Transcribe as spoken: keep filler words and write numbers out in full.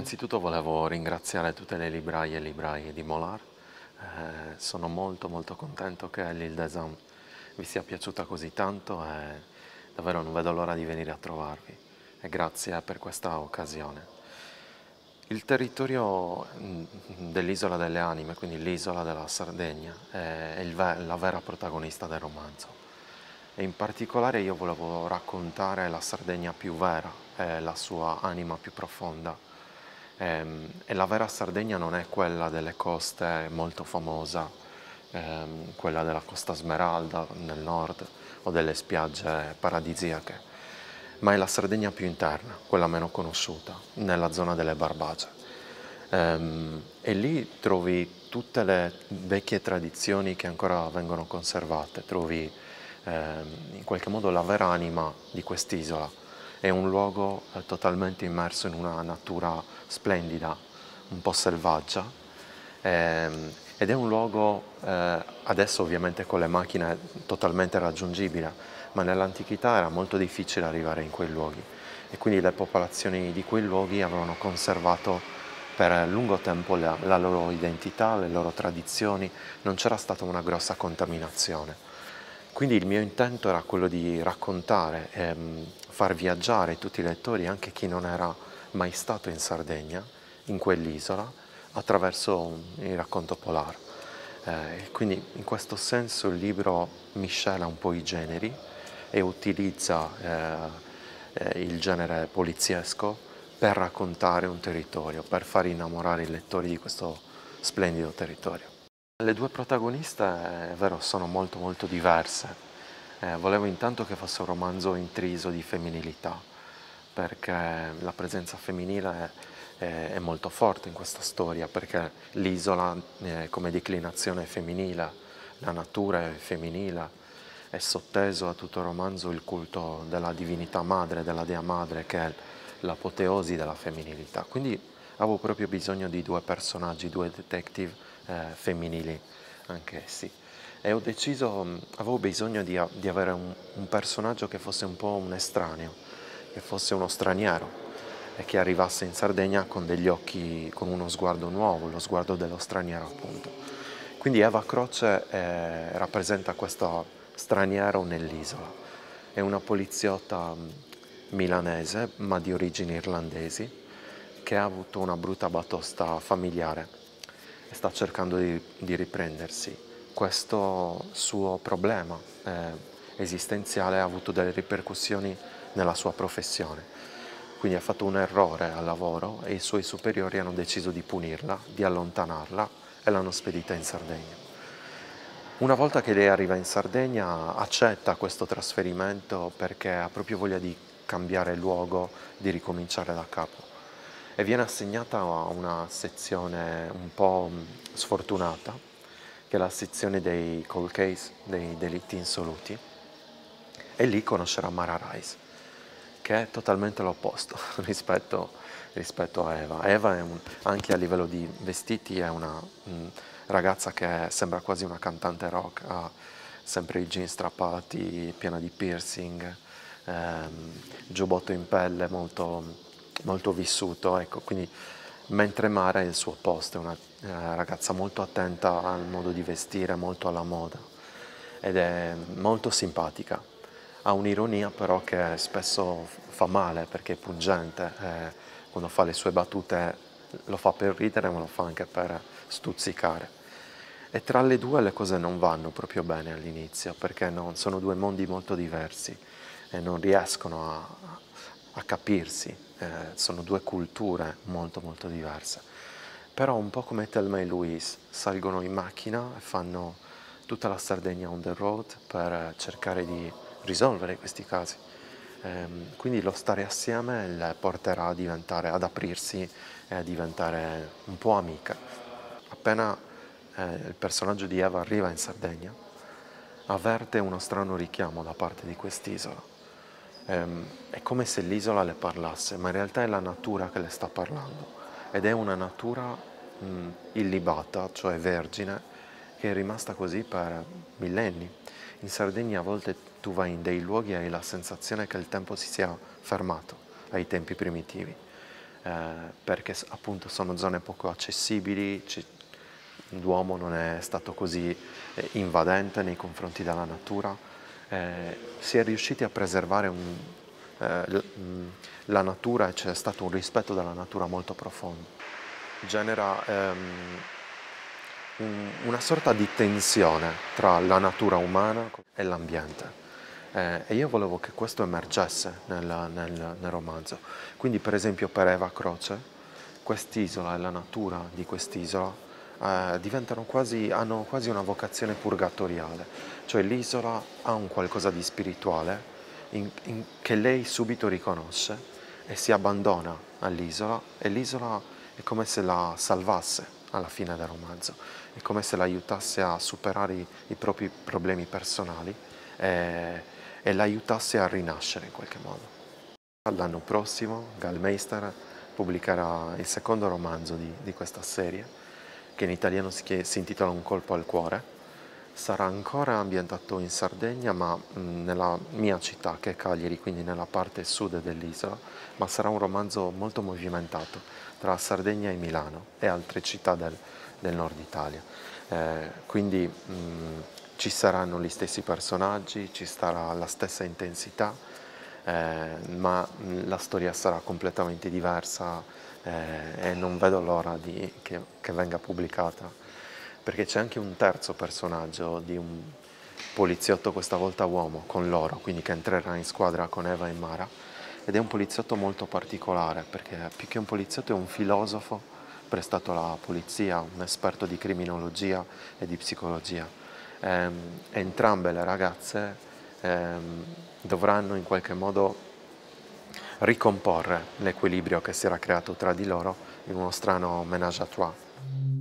Innanzitutto volevo ringraziare tutte le libraie e librai di Molar. Eh, sono molto molto contento che l'Île des Hommes vi sia piaciuta così tanto e davvero non vedo l'ora di venire a trovarvi. E grazie per questa occasione. Il territorio mm, dell'Isola delle Anime, quindi l'isola della Sardegna, è il ve- la vera protagonista del romanzo. E in particolare io volevo raccontare la Sardegna più vera e la sua anima più profonda. Ehm, E, la vera Sardegna non è quella delle coste molto famosa, ehm, quella della Costa Smeralda nel nord o delle spiagge paradisiache, ma è la Sardegna più interna, quella meno conosciuta, nella zona delle Barbagie. Ehm, e lì trovi tutte le vecchie tradizioni che ancora vengono conservate, trovi ehm, in qualche modo la vera anima di quest'isola. È un luogo eh, totalmente immerso in una natura splendida, un po' selvaggia, ehm, ed è un luogo eh, adesso ovviamente con le macchine totalmente raggiungibile, ma nell'antichità era molto difficile arrivare in quei luoghi e quindi le popolazioni di quei luoghi avevano conservato per lungo tempo la, la loro identità, le loro tradizioni, non c'era stata una grossa contaminazione. Quindi il mio intento era quello di raccontare e far viaggiare tutti i lettori, anche chi non era mai stato in Sardegna, in quell'isola, attraverso il racconto polare. Eh, quindi in questo senso il libro miscela un po' i generi e utilizza eh, eh, il genere poliziesco per raccontare un territorio, per far innamorare i lettori di questo splendido territorio. Le due protagoniste, è vero, sono molto molto diverse. Eh, volevo intanto che fosse un romanzo intriso di femminilità, perché la presenza femminile è, è molto forte in questa storia, perché l'isola eh, come declinazione è femminile, la natura è femminile, è sotteso a tutto il romanzo il culto della divinità madre, della dea madre, che è l'apoteosi della femminilità. Quindi avevo proprio bisogno di due personaggi, due detective eh, femminili, anche essi. E ho deciso, mh, avevo bisogno di, a- di avere un, un personaggio che fosse un po' un estraneo, che fosse uno straniero e che arrivasse in Sardegna con degli occhi, con uno sguardo nuovo, lo sguardo dello straniero appunto. Quindi Eva Croce eh, rappresenta questo straniero nell'isola. È una poliziotta mh, milanese, ma di origini irlandesi, che ha avuto una brutta batosta familiare e sta cercando di, di riprendersi. Questo suo problema eh, esistenziale ha avuto delle ripercussioni nella sua professione. Quindi ha fatto un errore al lavoro e i suoi superiori hanno deciso di punirla, di allontanarla e l'hanno spedita in Sardegna. Una volta che lei arriva in Sardegna accetta questo trasferimento perché ha proprio voglia di cambiare luogo, di ricominciare da capo e viene assegnata a una sezione un po' sfortunata, che è la sezione dei cold case, dei delitti insoluti, e lì conoscerà Mara Rice, che è totalmente l'opposto rispetto, rispetto a Eva. Eva è un- anche a livello di vestiti è una mm, ragazza che sembra quasi una cantante rock, ha sempre i jeans strappati, piena di piercing, ehm, giubbotto in pelle molto, molto vissuto, ecco, quindi mentre Mara è il suo opposto, è una eh, ragazza molto attenta al modo di vestire, molto alla moda ed è molto simpatica. Ha un'ironia però che spesso fa male perché è pungente, e quando fa le sue battute lo fa per ridere ma lo fa anche per stuzzicare. E tra le due le cose non vanno proprio bene all'inizio perché non, sono due mondi molto diversi e non riescono a, a capirsi, eh, sono due culture molto molto diverse. Però un po' come Thelma e Louise, salgono in macchina e fanno tutta la Sardegna on the road per cercare di risolvere questi casi. Ehm, quindi lo stare assieme le porterà a diventare, ad aprirsi e a diventare un po' amiche. Appena eh, il personaggio di Eva arriva in Sardegna, avverte uno strano richiamo da parte di quest'isola. Ehm, è come se l'isola le parlasse, ma in realtà è la natura che le sta parlando ed è una natura mh, illibata, cioè vergine, che è rimasta così per millenni. In Sardegna a volte tu vai in dei luoghi e hai la sensazione che il tempo si sia fermato ai tempi primitivi. eh, perché s- appunto sono zone poco accessibili, ci- l'uomo non è stato così eh, invadente nei confronti della natura, eh, si è riusciti a preservare un, eh, l- mh, la natura e c'è stato un rispetto della natura molto profondo. Genera ehm, un- una sorta di tensione tra la natura umana e l'ambiente. Eh, e io volevo che questo emergesse nel, nel- nel romanzo. Quindi, per esempio, per Eva Croce, quest'isola e la natura di quest'isola eh, diventano quasi, hanno quasi una vocazione purgatoriale, cioè l'isola ha un qualcosa di spirituale in- in- che lei subito riconosce e si abbandona all'isola e l'isola è come se la salvasse alla fine del romanzo, è come se l'aiutasse a superare i, i propri problemi personali e, e l'aiutasse a rinascere in qualche modo. L'anno prossimo Gallmeister pubblicherà il secondo romanzo di, di questa serie, che in italiano si, chie- si intitola Un colpo al cuore. Sarà ancora ambientato in Sardegna, ma mh, nella mia città, che è Cagliari, quindi nella parte sud dell'isola, ma sarà un romanzo molto movimentato tra Sardegna e Milano e altre città del, del nord Italia. Eh, quindi mh, ci saranno gli stessi personaggi, ci sarà la stessa intensità, eh, ma mh, la storia sarà completamente diversa eh, e non vedo l'ora di- che, che venga pubblicata, perché c'è anche un terzo personaggio di un poliziotto, questa volta uomo, con loro, quindi che entrerà in squadra con Eva e Mara, ed è un poliziotto molto particolare, perché più che un poliziotto è un filosofo prestato alla polizia, un esperto di criminologia e di psicologia. Ehm, entrambe le ragazze ehm, dovranno in qualche modo ricomporre l'equilibrio che si era creato tra di loro in uno strano ménage à trois.